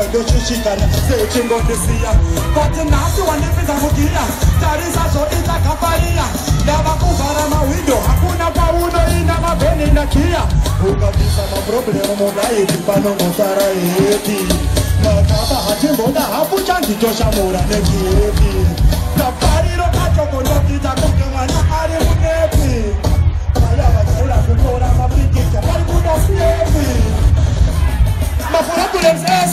ndochushikana sechingodisiya but nhasi wandipinza mugiya tarisa zvoita kaparira ndava kuvhara mawindo hakuna paunoina mabheni nakiya ukabvisa maproblemu mudaiti panongosara heti makaba hatimboda hafu chanditoshamura nekihepi kapariro kachokondokita kunge mwana ari munepi vaya vachaura kutora mapikisa vari kuda siepi mafurabulemsese